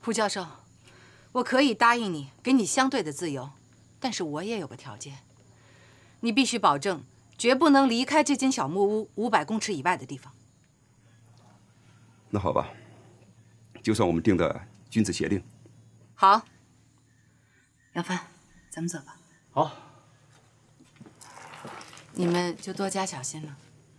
胡教授，我可以答应你，给你相对的自由，但是我也有个条件，你必须保证绝不能离开这间小木屋500公尺以外的地方。 那好吧，就算我们定的君子协定。 好，杨帆，咱们走吧。 好， 你们就多加小心了。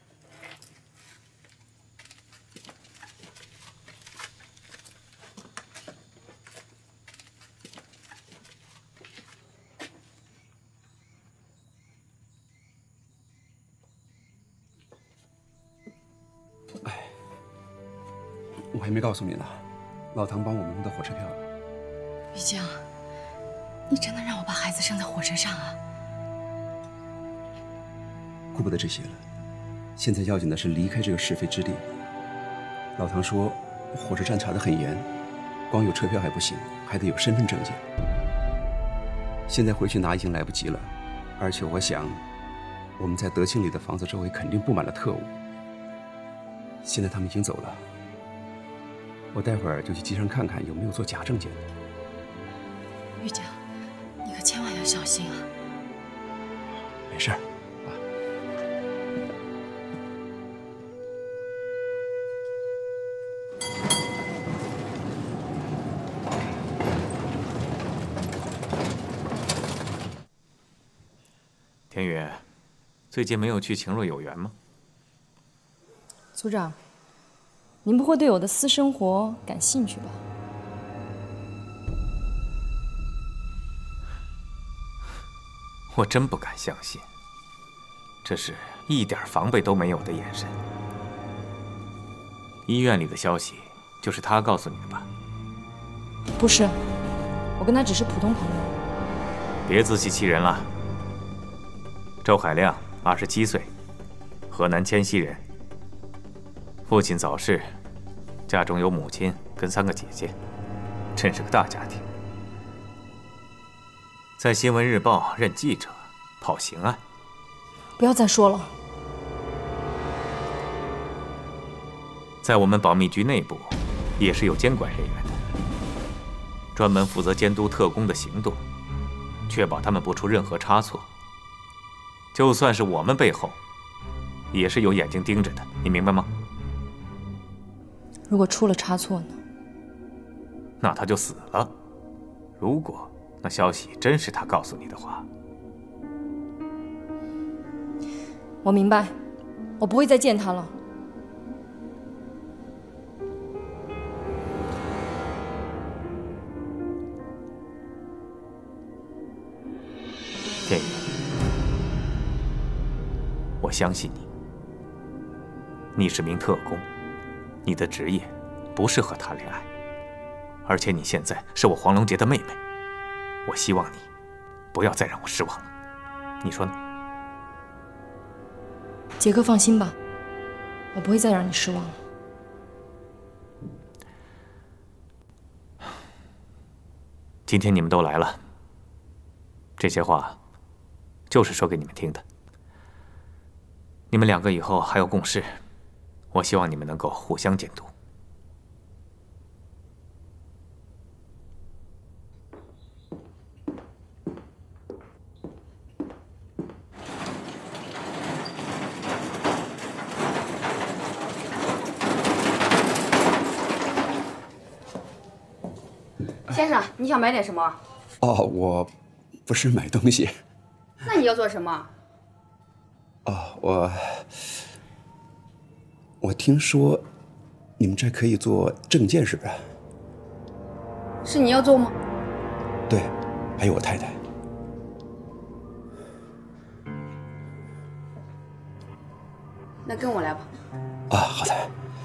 我还没告诉你呢，老唐帮我们弄到火车票了。 玉江，你真的让我把孩子生在火车上啊？ 顾不得这些了，现在要紧的是离开这个是非之地。老唐说，火车站查得很严，光有车票还不行，还得有身份证件。现在回去拿已经来不及了，而且我想，我们在德庆里的房子周围肯定布满了特务。现在他们已经走了。 我待会儿就去机上看看有没有做假证件的。 玉江，你可千万要小心啊！ 没事儿，啊。 田宇，最近没有去情若有缘吗？ 组长。 您不会对我的私生活感兴趣吧？ 我真不敢相信，这是一点防备都没有的眼神。医院里的消息就是他告诉你的吧？ 不是，我跟他只是普通朋友。 别自欺欺人了。周海亮，27岁，河南迁西人，父亲早逝。 家中有母亲跟3个姐姐，真是个大家庭。在新闻日报任记者，跑刑案。 不要再说了。 在我们保密局内部，也是有监管人员的，专门负责监督特工的行动，确保他们不出任何差错。就算是我们背后，也是有眼睛盯着的，你明白吗？ 如果出了差错呢？ 那他就死了。如果那消息真是他告诉你的话， 我明白，我不会再见他了。 天宇，我相信你，你是名特工。 你的职业不适合谈恋爱，而且你现在是我黄龙杰的妹妹，我希望你不要再让我失望了，你说呢？ 杰哥放心吧，我不会再让你失望了。 今天你们都来了，这些话就是说给你们听的。你们2个以后还要共事。 我希望你们能够互相监督。 先生，你想买点什么？ 哦，我不是买东西。 那你要做什么？ 哦，我听说你们这可以做证件，是不是？ 是你要做吗？ 对，还有我太太。 那跟我来吧。 啊，好的。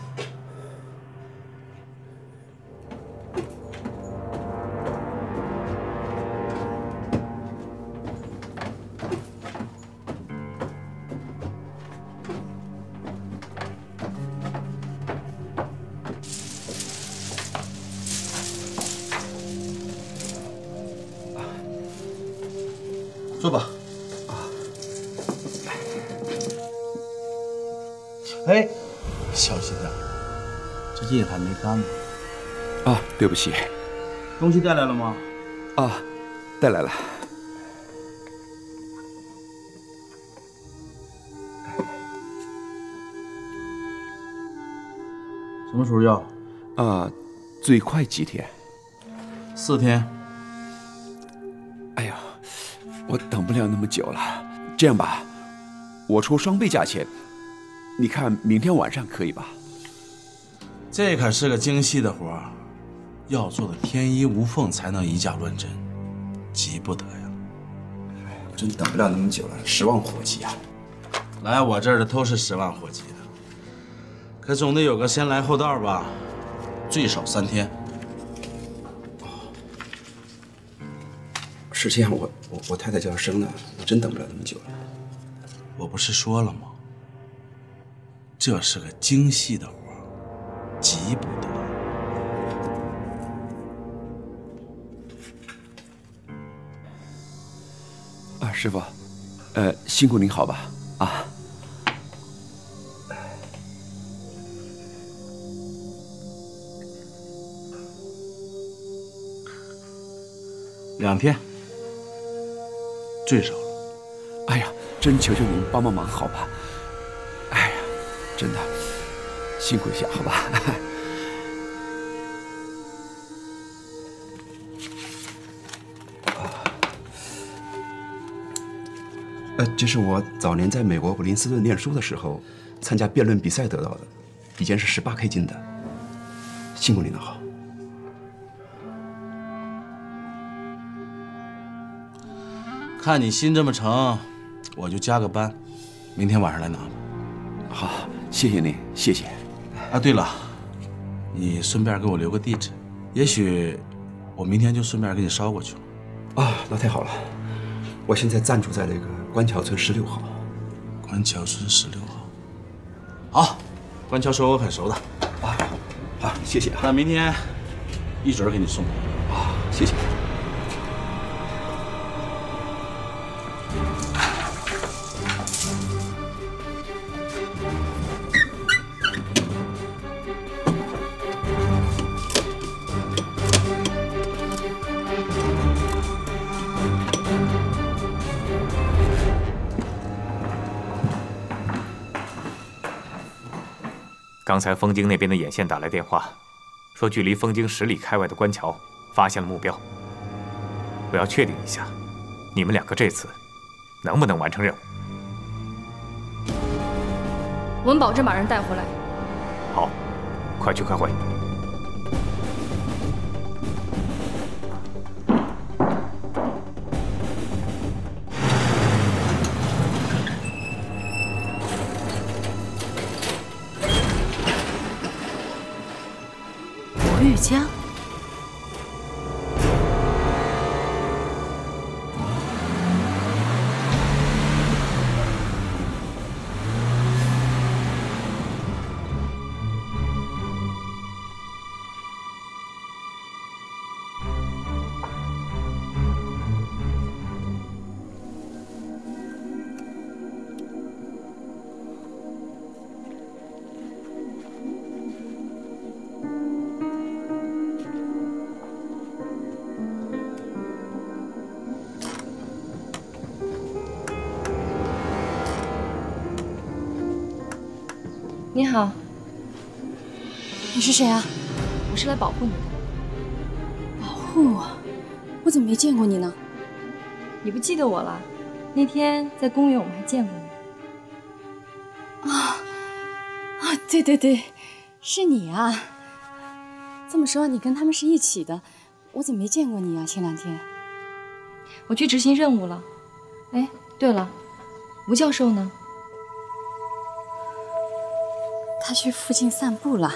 坐吧。哎，小心点，这夜还没干呢。 啊，对不起， 东西带来了吗？ 啊，带来了。 什么时候要？ 最快几天 ？4天。 哎呀，我等不了那么久了。这样吧，我出双倍价钱，你看明天晚上可以吧？ 这可是个精细的活，要做的天衣无缝，才能以假乱真，急不得呀！ 我真等不了那么久了，10万伙计啊！ 来我这儿的都是10万伙计的，可总得有个先来后到吧，最少3天。 是这样，我太太就要生了，我真等不了那么久了。 我不是说了吗？这是个精细的活，急不得。 师傅，辛苦您好吧？啊。 2天，最少了。 哎呀，真求求您帮帮忙好吧？哎呀，真的辛苦一下好吧？这是我早年在美国普林斯顿念书的时候参加辩论比赛得到的，以前是18K 金的，辛苦您了好。 看你心这么诚，我就加个班，明天晚上来拿吧。 好，谢谢您，谢谢。 啊，对了，你顺便给我留个地址，也许我明天就顺便给你捎过去。 啊，那太好了，我现在暂住在那个官桥村16号。 官桥村16号。好，官桥村我很熟的。 啊，好，谢谢啊。 那明天一准给你送。 啊，谢谢。 刚才枫京那边的眼线打来电话，说距离枫京10里开外的官桥发现了目标。我要确定一下，你们2个这次能不能完成任务？ 我们保证把人带回来。 好，快去开会。 玉江， 你好， 你是谁啊？ 我是来保护你的。 保护我？我怎么没见过你呢？ 你不记得我了？那天在公园我们还见过你。 对对对，是你啊！这么说你跟他们是一起的，我怎么没见过你啊？前2天我去执行任务了。哎，对了，吴教授呢？ 他去附近散步了。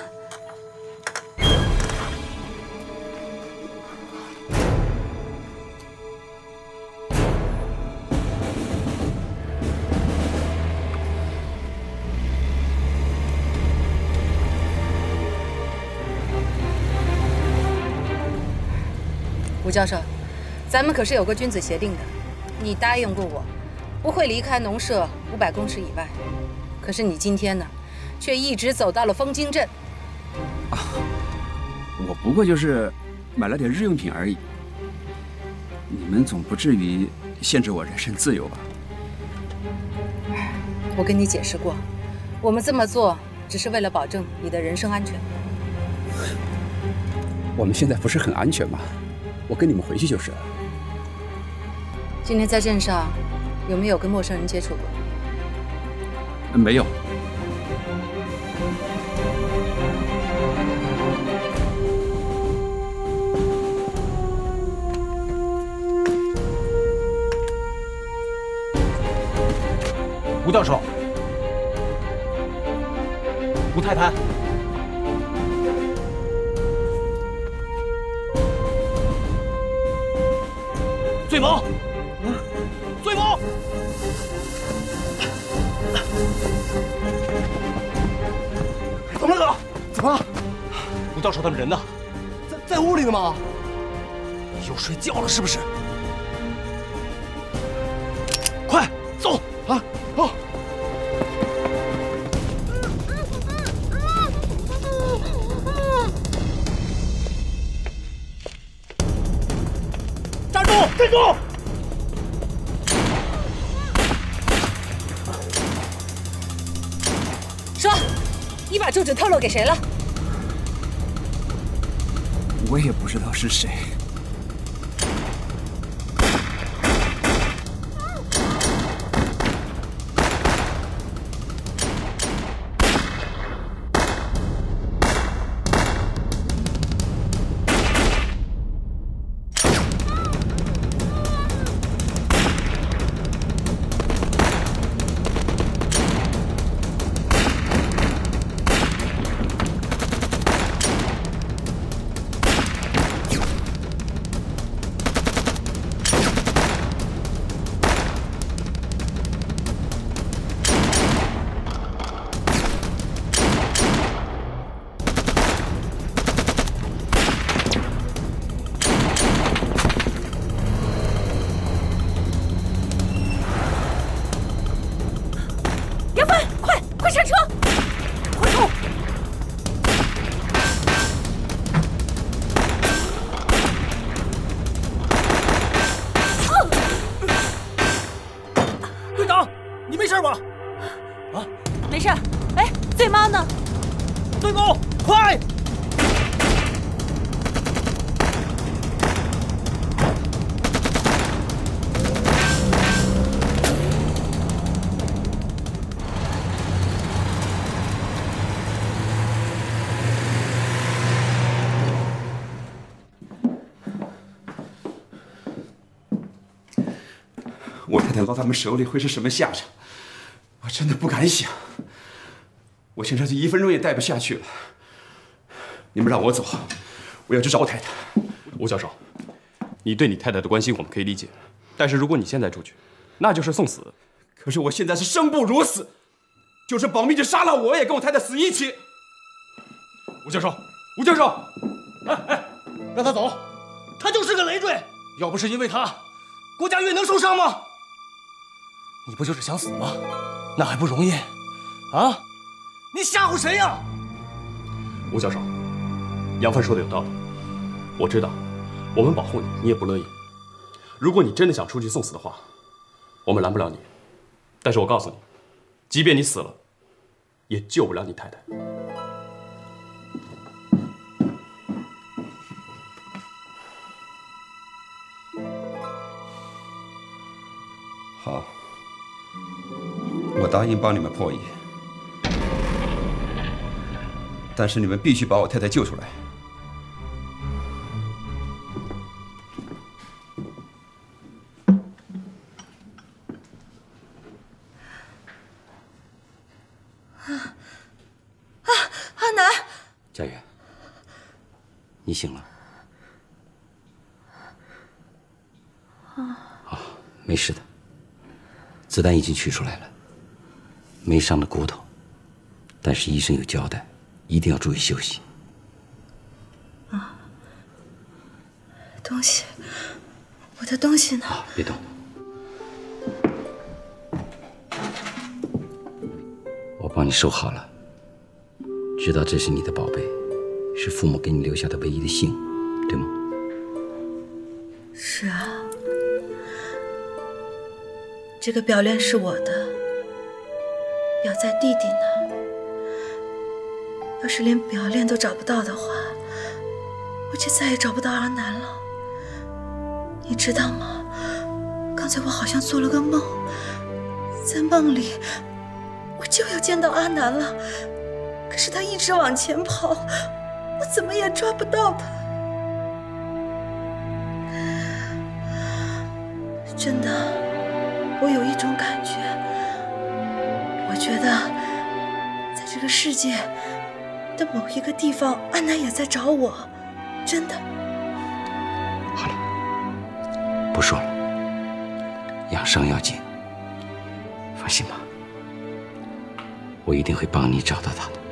吴教授，咱们可是有个君子协定的，你答应过我，不会离开农舍500公尺以外。可是你今天呢？却一直走到了枫京镇。 啊，我不过就是买了点日用品而已。你们总不至于限制我人身自由吧？ 我跟你解释过，我们这么做只是为了保证你的人身安全。 我们现在不是很安全吗？我跟你们回去就是了。 今天在镇上有没有跟陌生人接触过？ 没有。 吴教授，吴太太，醉翁，醉翁，怎么了？怎么了？吴教授他们人呢？在屋里呢吗？又睡觉了是不是？快走啊！哦。站住！站住！ 说，你把住址透露给谁了？ 我也不知道是谁。我太太落到他们手里会是什么下场？我真的不敢想。我现在这1分钟也待不下去了。你们让我走，我要去找我太太。 吴教授，你对你太太的关心我们可以理解，但是如果你现在出去，那就是送死。 可是我现在是生不如死，就是保密局杀了我也跟我太太死一起。 吴教授，吴教授， 哎，让他走，他就是个累赘。要不是因为他，国家院能受伤吗？你不就是想死吗？那还不容易？啊？你吓唬谁呀？ 吴教授，杨帆说的有道理，我知道，我们保护你，你也不乐意。如果你真的想出去送死的话，我们拦不了你。但是我告诉你，即便你死了，也救不了你太太。 好，我答应帮你们破译，但是你们必须把我太太救出来。 阿南， 佳媛，你醒了。啊，没事的，子弹已经取出来了，没伤到骨头，但是医生有交代，一定要注意休息。 啊，东西，我的东西呢？ 啊，别动。我帮你收好了，知道这是你的宝贝，是父母给你留下的唯一的信物，对吗？ 是啊，这个表链是我的，表在弟弟那。要是连表链都找不到的话，我就再也找不到阿南了。你知道吗？刚才我好像做了个梦，在梦里我就要见到阿南了，可是他一直往前跑，我怎么也抓不到他。真的，我有一种感觉，我觉得在这个世界的某一个地方，阿南也在找我，真的。 好了，不说了，养伤要紧。放心吧，我一定会帮你找到他的。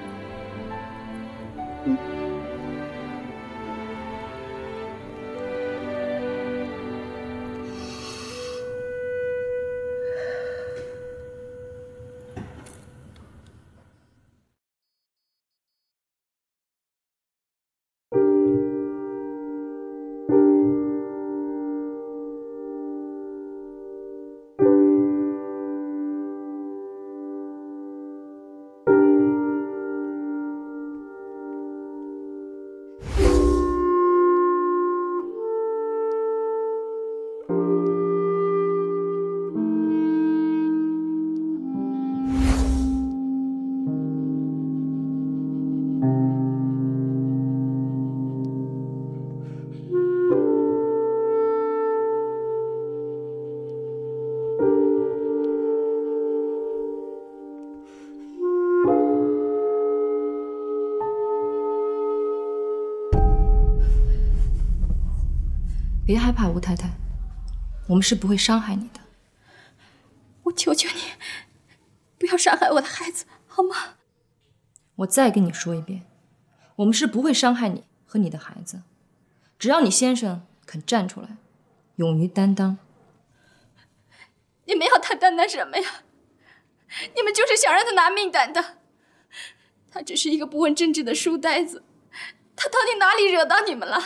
别害怕，吴太太，我们是不会伤害你的。 我求求你，不要伤害我的孩子，好吗？ 我再跟你说一遍，我们是不会伤害你和你的孩子，只要你先生肯站出来，勇于担当。 你们要他担当什么呀？你们就是想让他拿命担当。他只是一个不问政治的书呆子，他到底哪里惹到你们了？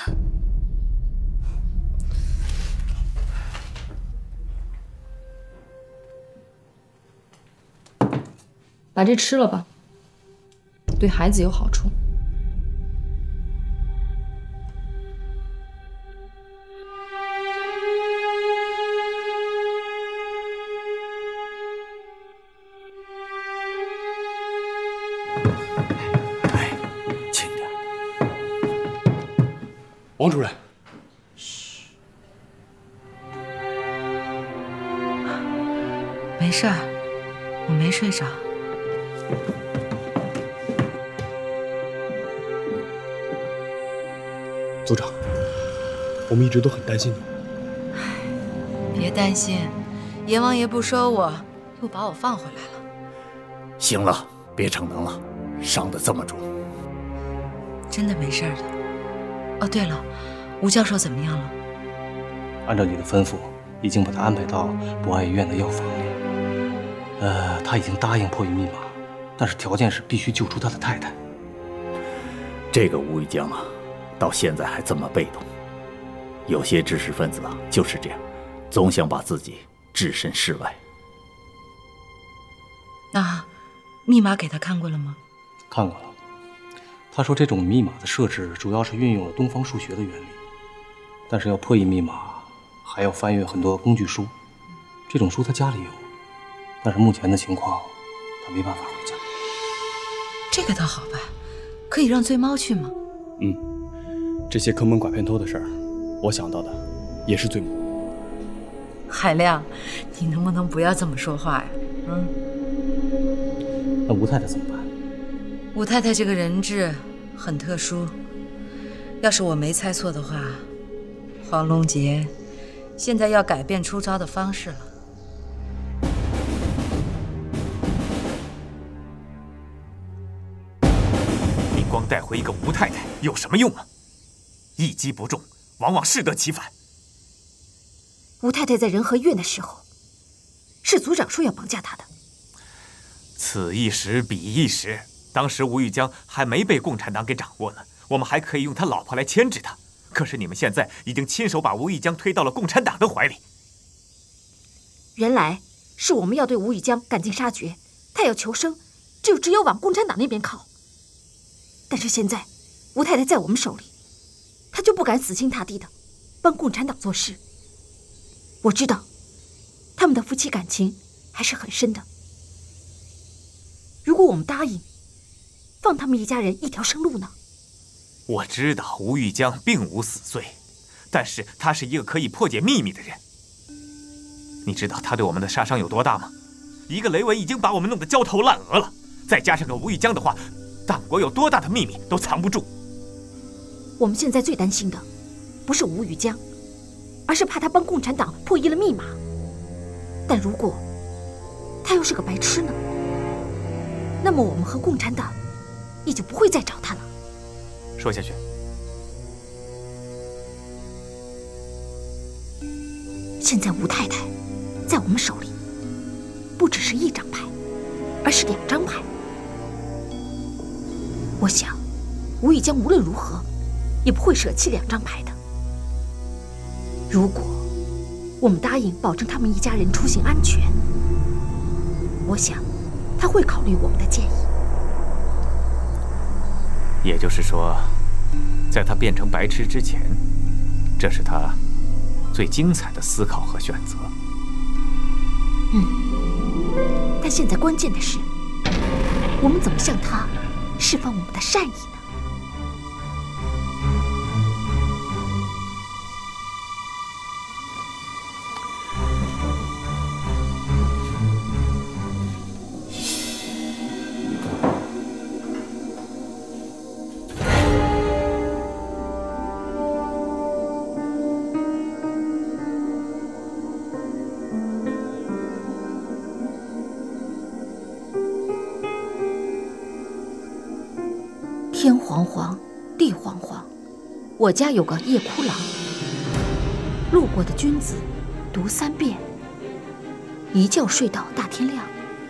把这吃了吧，对孩子有好处。 哎，轻点。 王主任， 没事儿，我没睡着。 组长，我们一直都很担心你。 别担心，阎王爷不收我，又把我放回来了。 行了，别逞能了，伤得这么重。 真的没事的。哦，对了，吴教授怎么样了？ 按照你的吩咐，已经把他安排到博爱医院的药房里。他已经答应破译密码，但是条件是必须救出他的太太。 这个吴玉江啊，到现在还这么被动。有些知识分子啊就是这样，总想把自己置身事外。 那密码给他看过了吗？ 看过了。他说这种密码的设置主要是运用了东方数学的原理，但是要破译密码，还要翻阅很多工具书。这种书他家里有，但是目前的情况，他没办法回家。 这个倒好办，可以让醉猫去吗？ 这些坑蒙拐骗偷的事儿，我想到的也是醉猫。 海亮，你能不能不要这么说话呀？ 那吴太太怎么办？ 吴太太这个人质很特殊，要是我没猜错的话，黄龙杰现在要改变出招的方式了。 你光带回一个吴太太有什么用啊？一击不中，往往适得其反。 吴太太在仁和院的时候，是组长说要绑架她的。 此一时彼一时，当时吴玉江还没被共产党给掌握呢，我们还可以用他老婆来牵制他。 可是你们现在已经亲手把吴玉江推到了共产党的怀里。 原来是我们要对吴玉江赶尽杀绝，他要求生，只有往共产党那边靠。但是现在，吴太太在我们手里，他就不敢死心塌地的帮共产党做事。我知道，他们的夫妻感情还是很深的。如果我们答应放他们一家人一条生路呢？ 我知道吴玉江并无死罪，但是他是一个可以破解秘密的人。你知道他对我们的杀伤有多大吗？一个雷文已经把我们弄得焦头烂额了，再加上个吴玉江的话，党国有多大的秘密都藏不住。 我们现在最担心的不是吴玉江，而是怕他帮共产党破译了密码。但如果他又是个白痴呢？那么我们和共产党也就不会再找他了。 说下去。 现在吴太太在我们手里，不只是一张牌，而是2张牌。我想，吴玉江无论如何也不会舍弃2张牌的。如果我们答应保证他们一家人出行安全，我想他会考虑我们的建议。 也就是说，在他变成白痴之前，这是他最精彩的思考和选择。 但现在关键的是，我们怎么向他释放我们的善意呢？天黄黄，地黄黄，我家有个夜哭郎。路过的君子，读3遍，一觉睡到大天亮。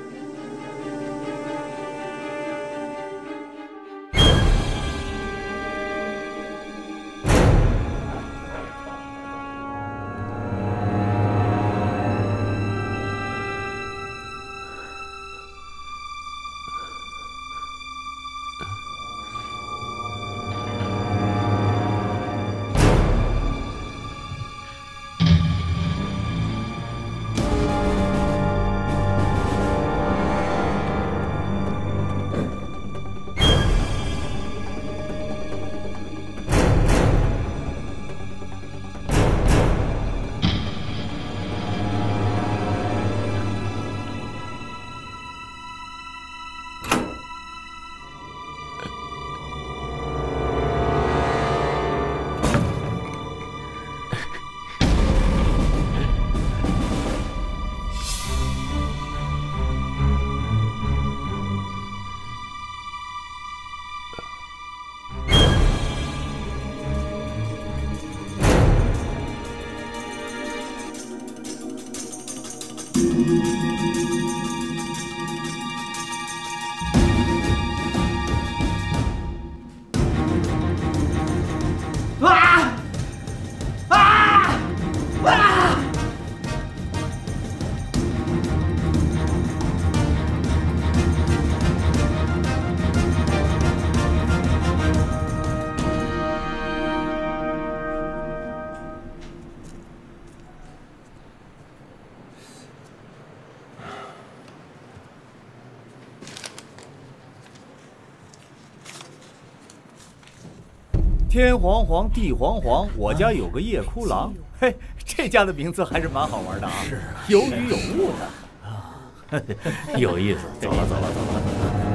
天黄黄，地黄黄，我家有个夜哭郎。嘿，这家的名字还是蛮好玩的啊，是有雨有雾的，有意思。走了，走了，走了。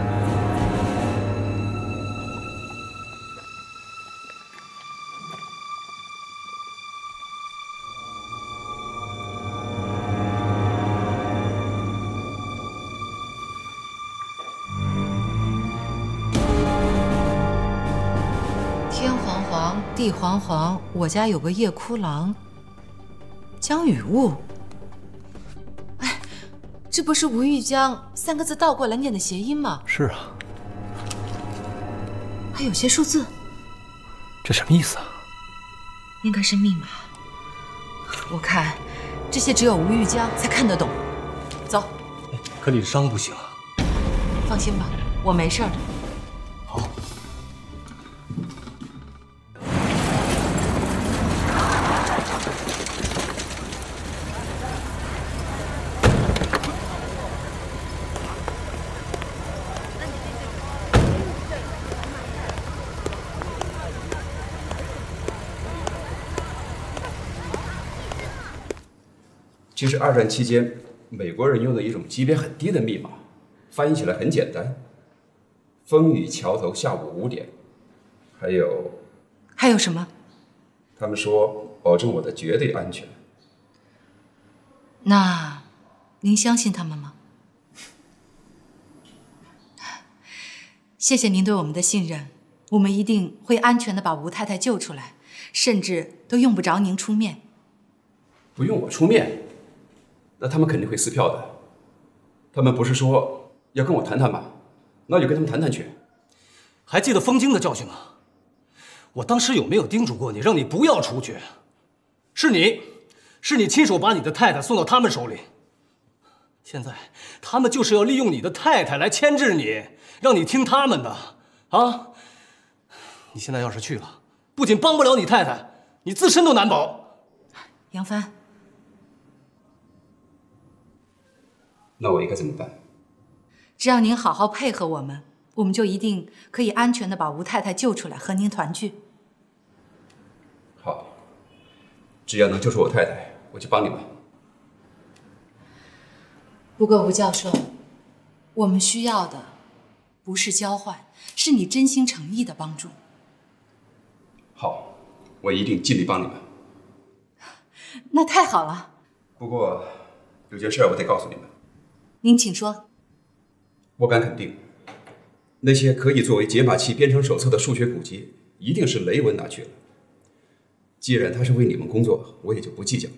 地黄黄，我家有个夜哭郎。江雨雾，哎，这不是吴玉江3个字倒过来念的谐音吗？ 是啊。 还有些数字， 这什么意思啊？ 应该是密码。我看这些只有吴玉江才看得懂。走。 可你的伤不行啊。 放心吧，我没事的。 好。 其实二战期间，美国人用的一种级别很低的密码，翻译起来很简单：风雨桥头下午5点。还有什么？ 他们说保证我的绝对安全。 那您相信他们吗？谢谢您对我们的信任，我们一定会安全的把吴太太救出来，甚至都用不着您出面。 不用我出面？那他们肯定会撕票的。他们不是说要跟我谈谈吗？那就跟他们谈谈去。 还记得风京的教训吗？我当时有没有叮嘱过你，让你不要出去？是你亲手把你的太太送到他们手里。现在他们就是要利用你的太太来牵制你，让你听他们的啊！你现在要是去了，不仅帮不了你太太，你自身都难保。 杨帆。 那我应该怎么办？ 只要您好好配合我们，我们就一定可以安全的把吴太太救出来，和您团聚。 好，只要能救出我太太，我就帮你们。 不过吴教授，我们需要的不是交换，是你真心诚意的帮助。 好，我一定尽力帮你们。 那太好了。 不过有件事我得告诉你们。 您请说。 我敢肯定，那些可以作为解码器编程手册的数学古籍，一定是雷文拿去了。既然他是为你们工作，我也就不计较了。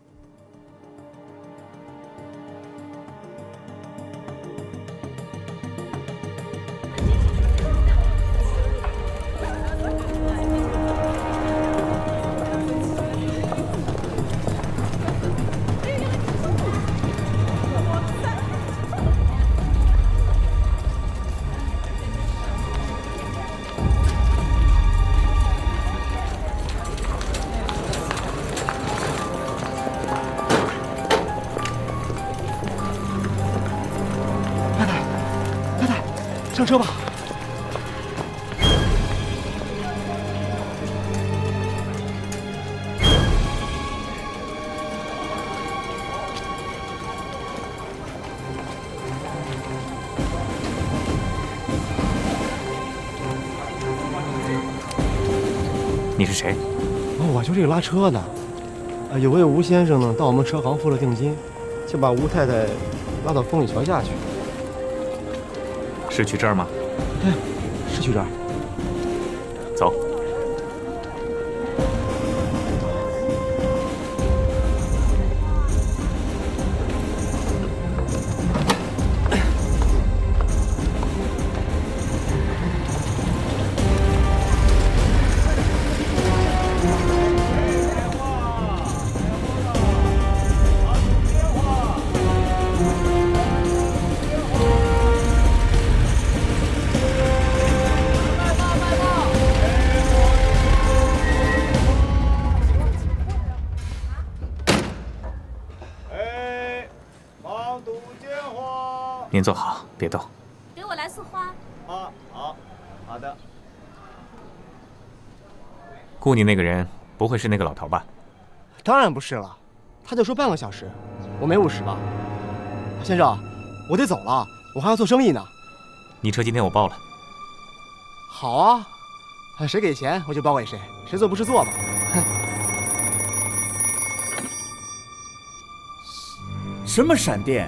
上车吧。 你是谁？ 我就这个拉车的。有位吴先生呢，到我们车行付了定金，就把吴太太拉到风雨桥下去。 是去这儿吗？ 对，是去这儿。 走。您坐好，别动。 给我来束花。 好的。 雇你那个人不会是那个老头吧？ 当然不是了，他就说半个小时，我没50吧。先生，我得走了，我还要做生意呢。 你车今天我包了。 好啊，谁给钱我就包给谁，谁做不是做嘛。 什么闪电？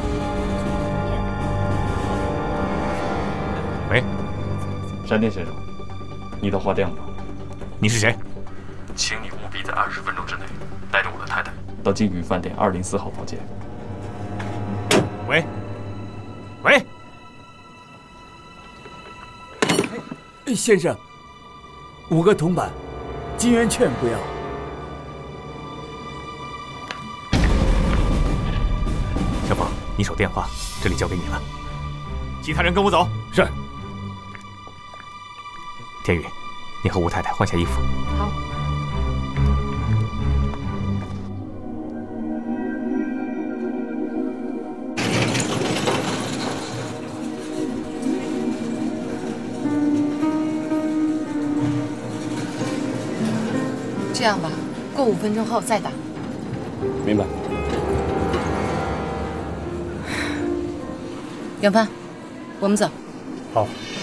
喂， 闪电先生，你的话亮了。 你是谁？ 请你务必在20分钟之内带着我的太太到金宇饭店204号房间。 喂，喂， 先生，5个铜板，金圆券不要。 你守电话，这里交给你了。其他人跟我走。 是。 天宇，你和吴太太换下衣服。 好。 这样吧，过5分钟后再打。 明白。 杨帆，我们走。 好。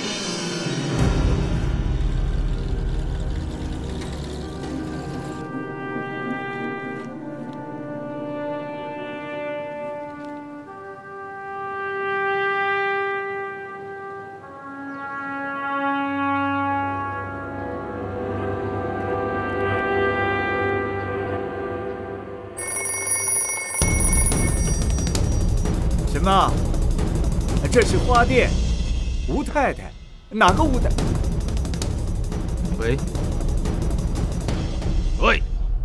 什么？这是花店，吴太太，哪个吴太？ 喂，喂，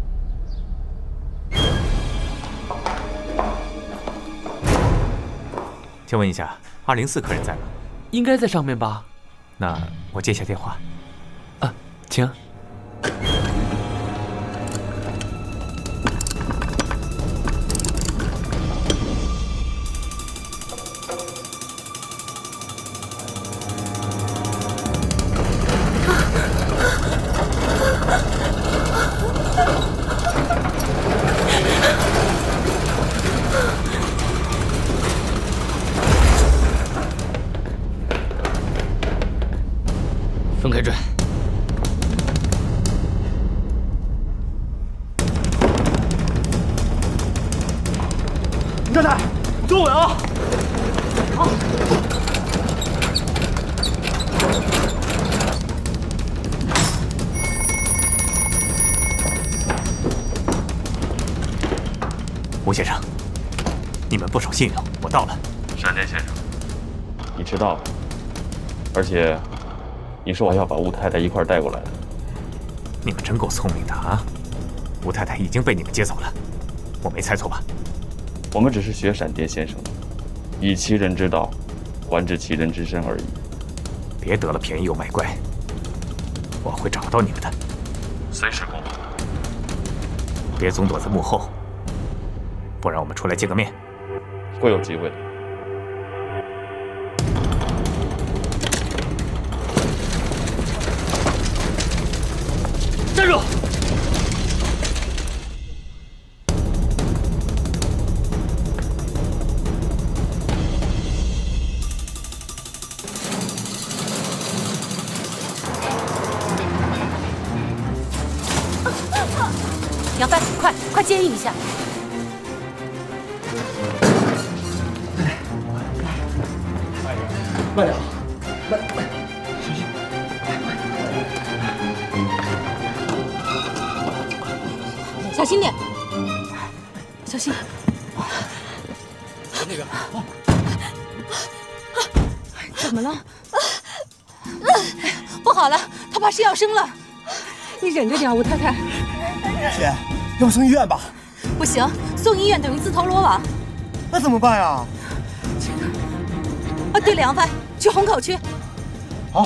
请问一下，204客人在吗？ 应该在上面吧？ 那我接一下电话。 啊，请。分开转。 吴太太，坐稳啊！好。 吴先生，你们不守信用，我到了。 闪电先生，你迟到了，而且你说我要把吴太太一块带过来的。 你们真够聪明的啊！吴太太已经被你们接走了，我没猜错吧？ 我们只是学闪电先生的，以其人之道，还治其人之身而已。 别得了便宜又卖乖，我会找到你们的， 随时恭候。 别总躲在幕后，不然我们出来见个面。 会有机会的。 站住！ 杨帆，快接应一下！ 慢点，慢，小心！ 小心点，小心！ 那个， 怎么了？不好了，他怕是要生了，你忍着点，吴太太。 姐，要不送医院吧？ 不行，送医院等于自投罗网。 那怎么办呀？ 啊，对了，杨帆，去虹口区。 好。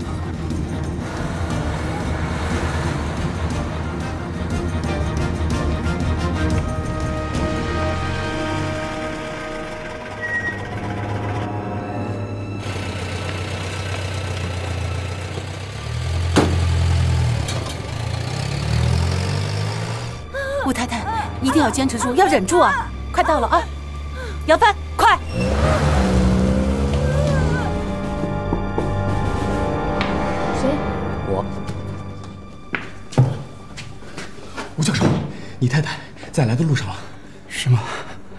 吴太太，一定要坚持住，要忍住啊！快到了啊，杨帆，快！ 谁？ 我。吴教授，你太太在来的路上了。 是吗？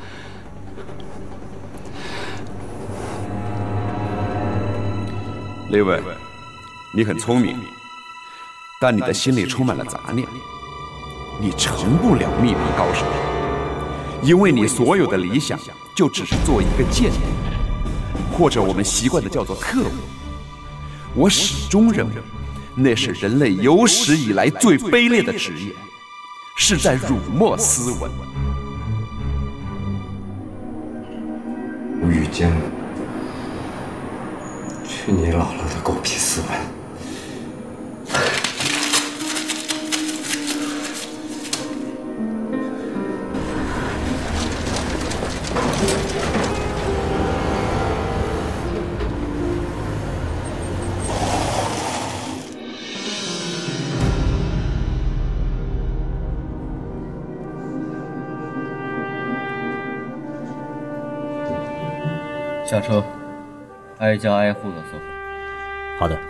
雷文，你很聪明，但你的心里充满了杂念。你成不了秘密高手，因为你所有的理想就只是做一个间谍，或者我们习惯的叫做特务。我始终认为，那是人类有史以来最卑劣的职业，是在辱没斯文。 吴玉江，去你姥姥的狗屁斯文！ 下车，挨家挨户的搜。 好的。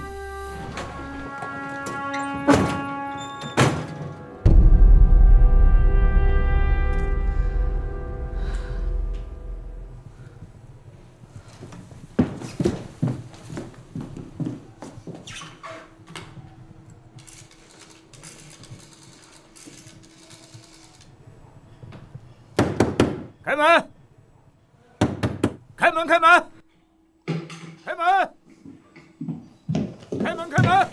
开门！开门！开门！开门！开门！开门！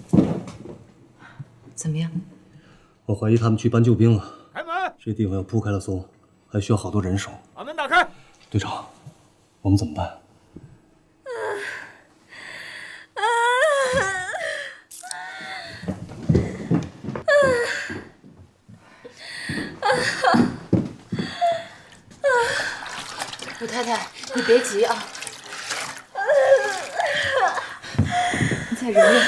怎么样？ 我怀疑他们去搬救兵了。 开门！ 这地方要铺开了搜，还需要好多人手。 把门打开！ 队长，我们怎么办？ 武太太，你别急啊，你再忍忍。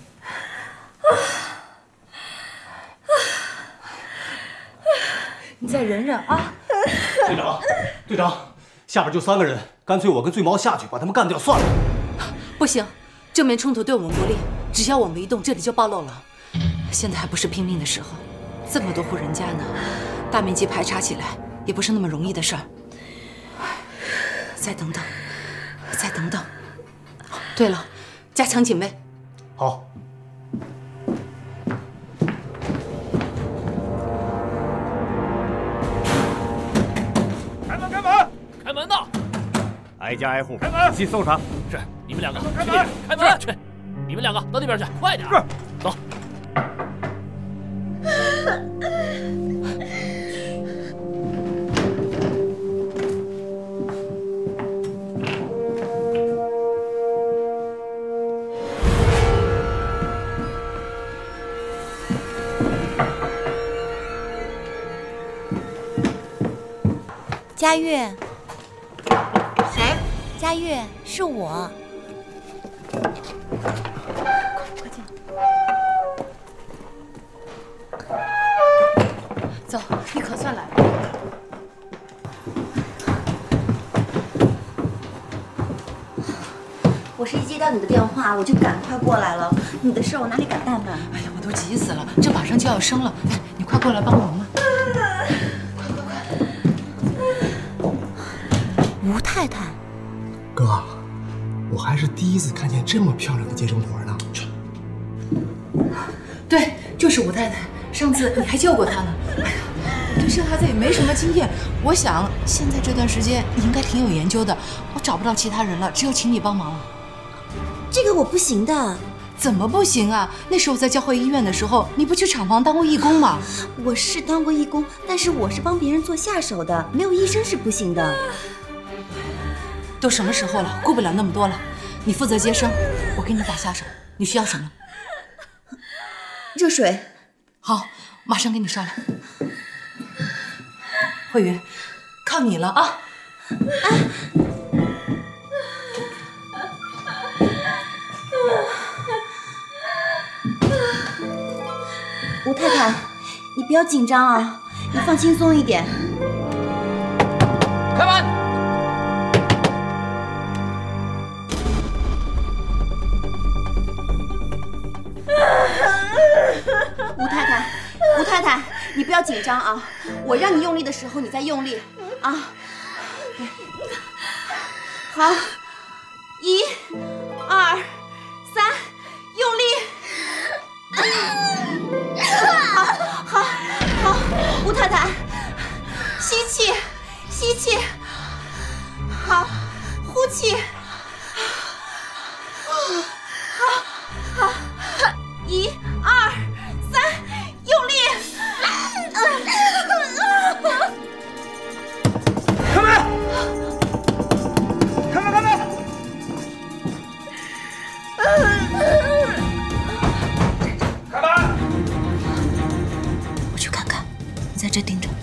你再忍忍啊！ 队长，下边就3个人，干脆我跟醉毛下去把他们干掉算了。 不行，正面冲突对我们不利，只要我们一动，这里就暴露了。现在还不是拼命的时候，这么多户人家呢，大面积排查起来也不是那么容易的事儿。再等等，再等等。对了，加强警卫。 好。 开门！开门！ 开门呐！ 挨家挨户， 开门！ 仔细搜查。 是，你们两个开门！ 开门！去！你们两个到那边去，快点！是，走。 佳悦，谁？佳悦，是我。快进。 走，你可算来了。 我是一接到你的电话，我就赶快过来了。你的事我哪里敢怠慢？ 哎呀，我都急死了，这马上就要生了。哎，你快过来帮忙嘛！ 吴太太， 哥，我还是第一次看见这么漂亮的接生婆呢。 对，就是吴太太，上次你还救过她呢。哎呀，我对生孩子也没什么经验，我想现在这段时间你应该挺有研究的。我找不到其他人了，只有请你帮忙了。 这个我不行的。 怎么不行啊？那时候在教会医院的时候，你不去厂房当过义工吗？ 我是当过义工，但是我是帮别人做下手的，没有医生是不行的。 都什么时候了，顾不了那么多了。你负责接生，我给你打下手。你需要什么？ 热水。 好，马上给你烧来。慧云，靠你了啊！ 吴太太，你不要紧张啊，你放轻松一点。 开门！ 吴太太，吴太太，你不要紧张啊！我让你用力的时候，你再用力啊！好，1、2、3，用力！好，吴太太，吸气，吸气，好，呼气，好，1、2、3，用力！ 开门！ 这盯着，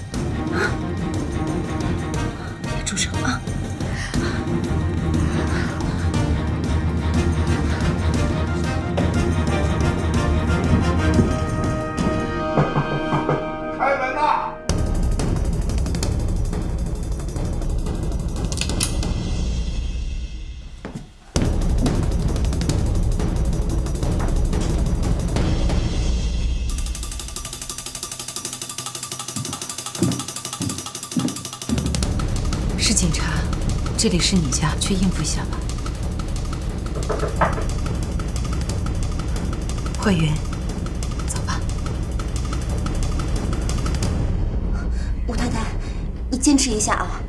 别出声啊！ 开门呐！ 是警察，这里是你家，去应付一下吧。慧云，走吧。 吴太太，你坚持一下啊！